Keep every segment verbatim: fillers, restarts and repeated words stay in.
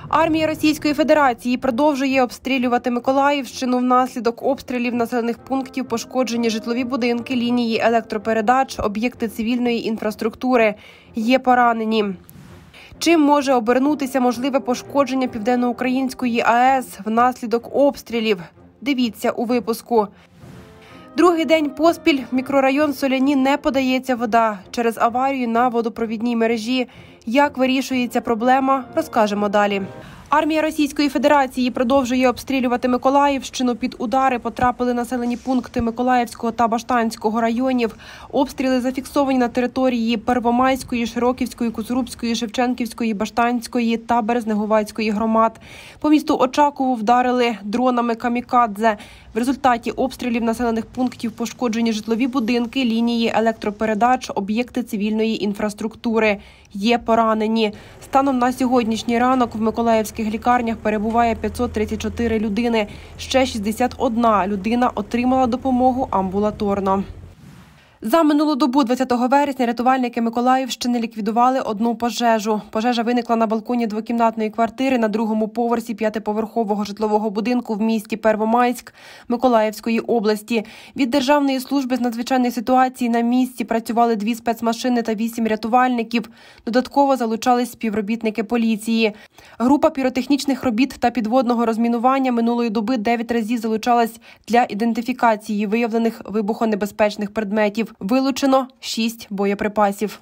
Армія Російської Федерації продовжує обстрілювати Миколаївщину. Внаслідок обстрілів населених пунктів пошкоджені житлові будинки, лінії електропередач, об'єкти цивільної інфраструктури. Є поранені. Чим може обернутися можливе пошкодження Південноукраїнської АЕС внаслідок обстрілів? Дивіться у випуску. Другий день поспіль в мікрорайон Соляні не подається вода через аварію на водопровідній мережі. Як вирішується проблема, розкажемо далі. Армія Російської Федерації продовжує обстрілювати Миколаївщину. Під удари потрапили населені пункти Миколаївського та Баштанського районів. Обстріли зафіксовані на території Первомайської, Широківської, Куцурубської, Шевченківської, Баштанської та Березнеговацької громад. По місту Очакову вдарили дронами камікадзе. В результаті обстрілів населених пунктів пошкоджені житлові будинки, лінії електропередач, об'єкти цивільної інфраструктури. Є поранені. Станом на сьогоднішній ранок в миколаївських лікарнях перебуває п'ятсот тридцять чотири людини. Ще шістдесят одна людина отримала допомогу амбулаторно. За минулу добу, двадцятого вересня, рятувальники Миколаївщини ліквідували одну пожежу. Пожежа виникла на балконі двокімнатної квартири на другому поверсі п'ятиповерхового житлового будинку в місті Первомайськ Миколаївської області. Від Державної служби з надзвичайних ситуацій на місці працювали дві спецмашини та вісім рятувальників. Додатково залучались співробітники поліції. Група піротехнічних робіт та підводного розмінування минулої доби дев'ять разів залучалась для ідентифікації виявлених вибухонебезпечних предметів. Вилучено шість боєприпасів.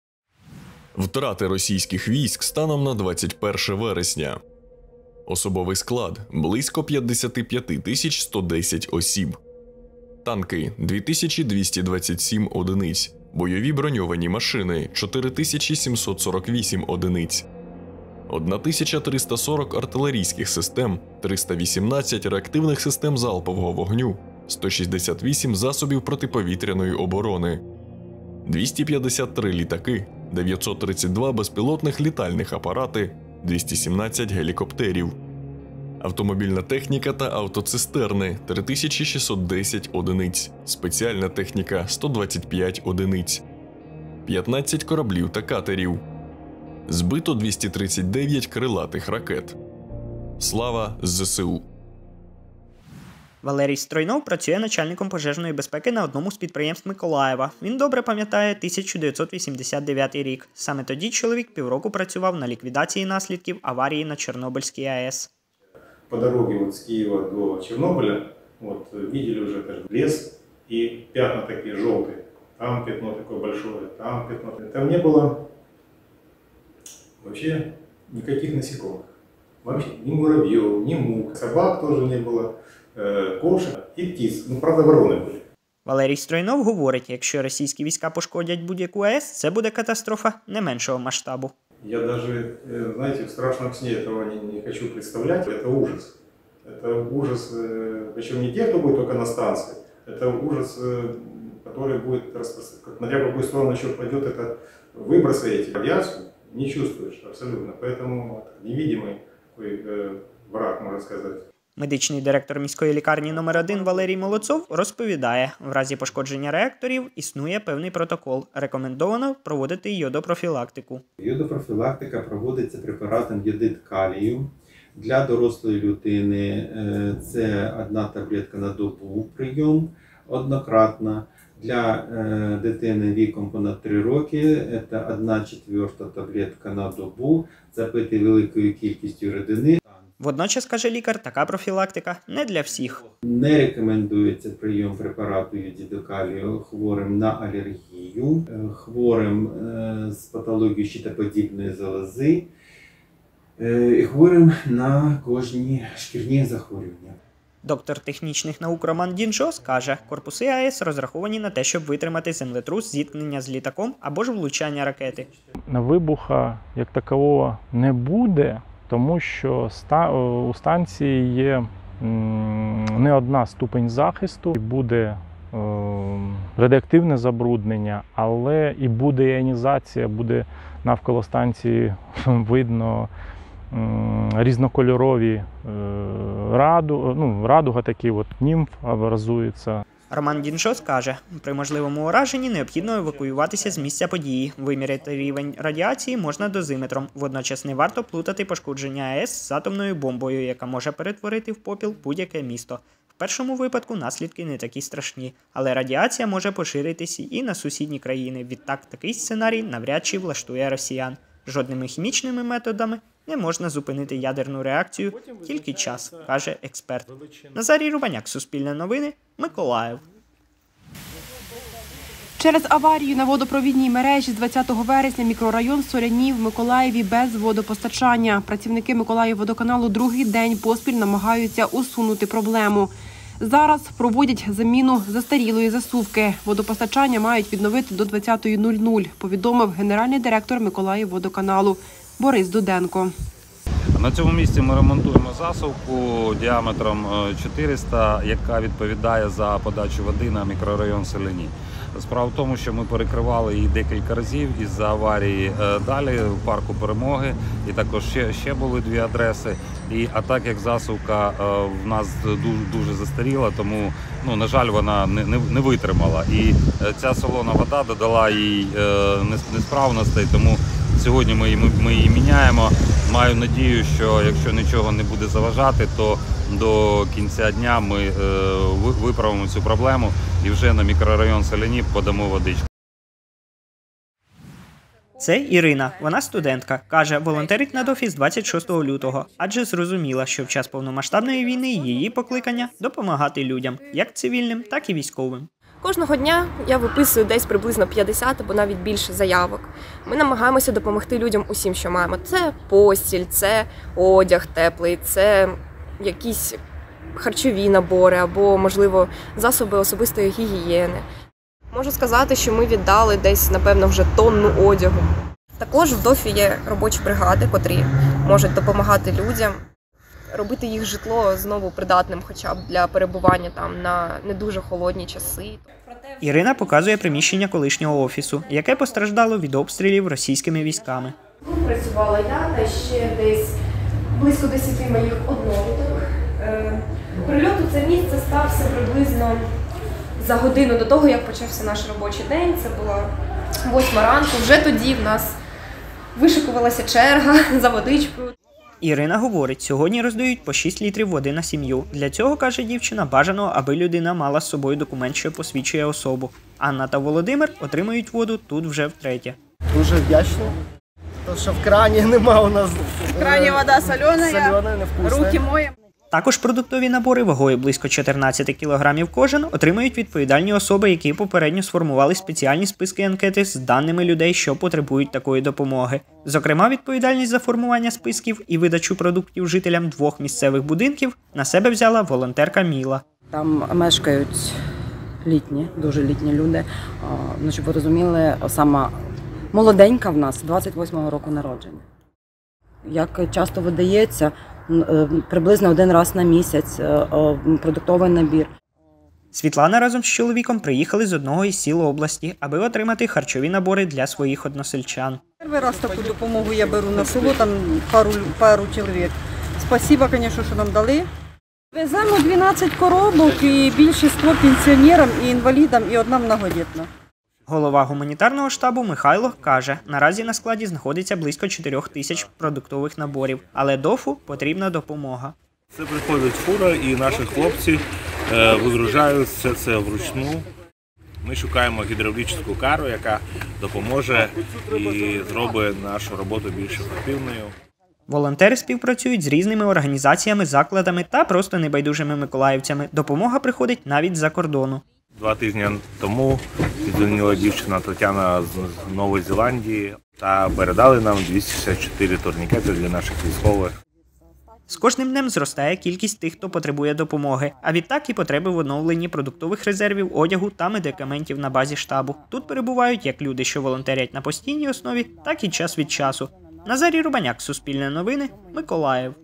Втрати російських військ станом на двадцять перше вересня. Особовий склад – близько п'ятдесят п'ять тисяч сто десять осіб. Танки – дві тисячі двісті двадцять сім одиниць. Бойові броньовані машини – чотири тисячі сімсот сорок вісім одиниць. тисяча триста сорок артилерійських систем, триста вісімнадцять реактивних систем залпового вогню, сто шістдесят вісім засобів протиповітряної оборони, двісті п'ятдесят три літаки, дев'ятсот тридцять два безпілотних літальних апарати, двісті сімнадцять гелікоптерів, автомобільна техніка та автоцистерни – три тисячі шістсот десять одиниць, спеціальна техніка – сто двадцять п'ять одиниць, п'ятнадцять кораблів та катерів. Збито двісті тридцять дев'ять крилатих ракет. Слава ЗСУ! Валерій Стройнов працює начальником пожежної безпеки на одному з підприємств Миколаєва. Він добре пам'ятає тисяча дев'ятсот вісімдесят дев'ятий рік. Саме тоді чоловік півроку працював на ліквідації наслідків аварії на Чорнобильській АЕС. По дороге вот с Киева до Чернобыля вот, видели уже лес и пятна такие желтые. Там пятно такое большое, там пятно. Там не было вообще никаких насекомых. Вообще ни муравьев, ни мух. Собак тоже не было. Кошек і птиць. Ну, правда, ворони були. Валерій Стройнов говорить, якщо російські війська пошкодять будь-яку АЕС, це буде катастрофа не меншого масштабу. Я даже, знаете, в страшном сне этого не, не хочу представлять. Это ужас. Это ужас, причем не те, кто будет только на станции. Это ужас, который будет распространяться. Смотря в какую сторону еще пойдет, это выбросы эти. Авиацию не чувствуешь абсолютно. Поэтому невидимый такой враг, можно сказать. Медичний директор міської лікарні номер один Валерій Молодцов розповідає, в разі пошкодження реакторів існує певний протокол. Рекомендовано проводити йодопрофілактику. Йодопрофілактика проводиться препаратом йодид калію. Для дорослої людини це одна таблетка на добу прийом, однократна. Для дитини віком понад три роки це одна четверта таблетка на добу, запити великою кількістю рідини. Водночас, каже лікар, така профілактика не для всіх. Не рекомендується прийом препарату йодиду калію хворим на алергію, хворим з патологією щитоподібної залози, хворим на кожні шкірні захворювання. Доктор технічних наук Роман Дінчос каже, корпуси АЕС розраховані на те, щоб витримати землетрус, зіткнення з літаком або ж влучання ракети. Вибуха як такового не буде, тому що у станції є не одна ступень захисту, буде радіоактивне забруднення, але і буде іонізація, буде навколо станції видно різнокольорові раду, ну, радуга, такі от німф образується. Роман Діншос каже, при можливому ураженні необхідно евакуюватися з місця події. Виміряти рівень радіації можна дозиметром. Водночас не варто плутати пошкодження АЕС з атомною бомбою, яка може перетворити в попіл будь-яке місто. В першому випадку наслідки не такі страшні, але радіація може поширитися і на сусідні країни. Відтак такий сценарій навряд чи влаштує росіян. Жодними хімічними методами не можна зупинити ядерну реакцію, тільки час, каже експерт. Назарій Рубаняк, Суспільне новини, Миколаїв. Через аварію на водопровідній мережі з двадцятого вересня мікрорайон Соляні в Миколаєві без водопостачання. Працівники Миколаївводоканалу другий день поспіль намагаються усунути проблему. Зараз проводять заміну застарілої засувки. Водопостачання мають відновити до двадцятої нуль нуль, повідомив генеральний директор Миколаївводоканалу Борис Дуденко. На цьому місці ми ремонтуємо засувку діаметром чотириста, яка відповідає за подачу води на мікрорайон Соляні. Справа в тому, що ми перекривали її декілька разів із-за аварії далі в парку Перемоги, і також ще, ще були дві адреси. І, а так як засувка в нас дуже, дуже застаріла, тому, ну, на жаль, вона не, не, не витримала. І ця солона вода додала їй несправностей, тому сьогодні ми її, ми її міняємо. Маю надію, що якщо нічого не буде заважати, то до кінця дня ми е, виправимо цю проблему і вже на мікрорайон Соляні подамо водичку. Це Ірина. Вона студентка. Каже, волонтерить на ДОФі з двадцять шостого лютого, адже зрозуміла, що в час повномасштабної війни її покликання – допомагати людям, як цивільним, так і військовим. Кожного дня я виписую десь приблизно п'ятдесят або навіть більше заявок. Ми намагаємося допомогти людям усім, що маємо. Це постіль, це одяг теплий, це якісь харчові набори або, можливо, засоби особистої гігієни. Можу сказати, що ми віддали десь, напевно, вже тонну одягу. Також в ДОФі є робочі бригади, котрі можуть допомагати людям, робити їх житло знову придатним хоча б для перебування там на не дуже холодні часи. Ірина показує приміщення колишнього офісу, яке постраждало від обстрілів російськими військами. Тут працювала я та ще десь близько десяти моїх одноліток. Прильот у це місце стався приблизно за годину до того, як почався наш робочий день. Це була восьма ранку. Вже тоді в нас вишикувалася черга за водичкою. Ірина говорить, сьогодні роздають по шість літрів води на сім'ю. Для цього, каже дівчина, бажано, аби людина мала з собою документ, що посвідчує особу. Анна та Володимир отримують воду тут вже втретє. Дуже вдячно, тому що в крані нема у нас. В крані вода солена, солена руки моємо. Також продуктові набори вагою близько чотирнадцять кілограмів кожен отримають відповідальні особи, які попередньо сформували спеціальні списки анкети з даними людей, що потребують такої допомоги. Зокрема, відповідальність за формування списків і видачу продуктів жителям двох місцевих будинків на себе взяла волонтерка Міла. Там мешкають літні, дуже літні люди. Ну, щоб ви розуміли, сама молоденька в нас, двадцять восьмого року народження. Як часто видається, приблизно один раз на місяць продуктовий набір. Світлана разом з чоловіком приїхали з одного із сіл області, аби отримати харчові набори для своїх односельчан. Перший раз таку допомогу я беру на село, там пару, пару чоловік. Спасибо, звісно, що нам дали. Веземо дванадцять коробок і більшість пенсіонерам і інвалідам, і одна многодітна. Голова гуманітарного штабу Михайло каже, наразі на складі знаходиться близько чотирьох тисяч продуктових наборів, але ДОФу потрібна допомога. Це приходить фура і наші хлопці е, вигружають все це вручну. Ми шукаємо гідравлічну кару, яка допоможе і зробить нашу роботу більш ефективною. Волонтери співпрацюють з різними організаціями, закладами та просто небайдужими миколаївцями. Допомога приходить навіть з-за кордону. Два тижні тому підзвонила дівчина Тетяна з Нової Зеландії та передали нам двісті шістдесят чотири турнікети для наших військових. З кожним днем зростає кількість тих, хто потребує допомоги, а відтак і потреби в оновленні продуктових резервів, одягу та медикаментів на базі штабу. Тут перебувають як люди, що волонтерять на постійній основі, так і час від часу. Назарій Рубаняк, Суспільне новини, Миколаїв.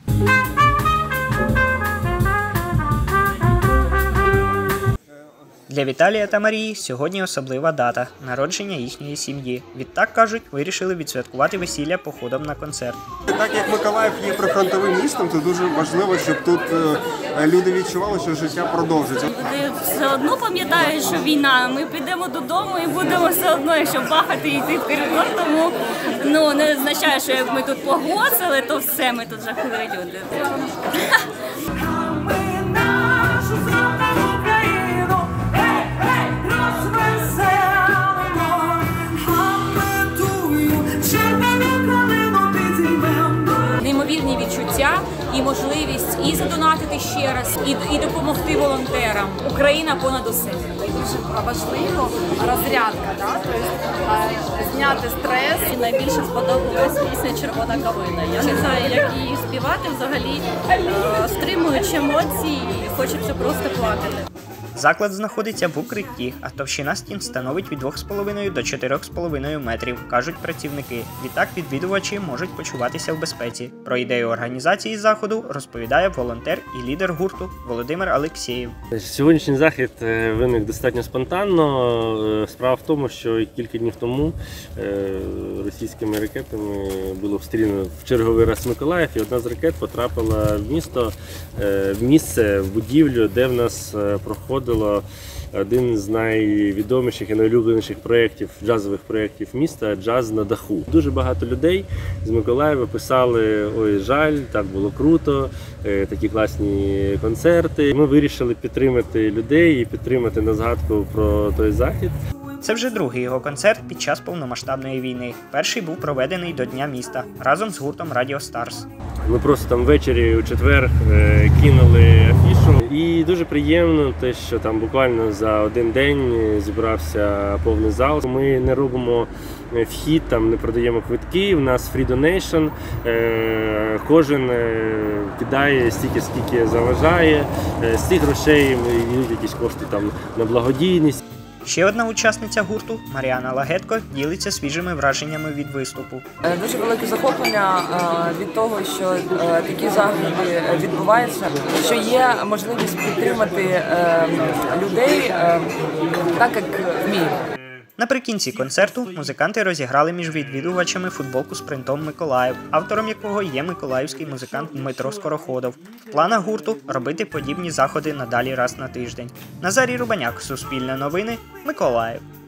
Для Для Віталія та Марії сьогодні особлива дата – народження їхньої сім'ї. Відтак, кажуть, вирішили відсвяткувати весілля походом на концерт. Так як Миколаїв є прифронтовим містом, то дуже важливо, щоб тут люди відчували, що життя продовжиться. Люди все одно пам'ятають, що війна. Ми підемо додому і будемо все одно, якщо бахати і йти в коридор, тому ну, не означає, що як ми тут погоцали, то все, ми тут жахливі люди. Неймовірні відчуття і можливість і задонатити ще раз, і, і допомогти волонтерам. Україна понад усе. Дуже важливо розрядка, да? Тобто, зняти стрес. І найбільше сподобалась пісня «Червона калина». Я не знаю, як її співати, взагалі стримуючи емоції і хочеться просто плакати. Заклад знаходиться в укритті, а товщина стін становить від двох з половиною до чотирьох з половиною метрів, кажуть працівники. Відтак відвідувачі можуть почуватися в безпеці. Про ідею організації заходу розповідає волонтер і лідер гурту Володимир Алексєєв. Сьогоднішній захід виник достатньо спонтанно. Справа в тому, що кілька днів тому російськими ракетами було обстріляно в черговий раз Миколаїв, і одна з ракет потрапила в місто, в місце, в будівлю, де в нас проходить один з найвідоміших і найулюбленіших проєктів, джазових проєктів міста «Джаз на даху». Дуже багато людей з Миколаєва писали: «Ой, жаль, так було круто, такі класні концерти». Ми вирішили підтримати людей і підтримати на згадку про той захід. Це вже другий його концерт під час повномасштабної війни. Перший був проведений до Дня міста разом з гуртом «Радіо Старс». Ми просто там ввечері у четвер кинули афішу. І дуже приємно те, що там буквально за один день зібрався повний зал. Ми не робимо вхід, там не продаємо квитки, у нас free donation. Кожен кидає стільки, скільки заважає. З цих грошей йдуть якісь кошти там на благодійність. Ще одна учасниця гурту, Маріана Лагетко, ділиться свіжими враженнями від виступу. Дуже велике захоплення від того, що такі заходи відбуваються, що є можливість підтримати людей так, як вміють. Наприкінці концерту музиканти розіграли між відвідувачами футболку з принтом «Миколаїв», автором якого є миколаївський музикант Дмитро Скороходов. В планах гурту – робити подібні заходи надалі раз на тиждень. Назарій Рубаняк, Суспільне новини, Миколаїв.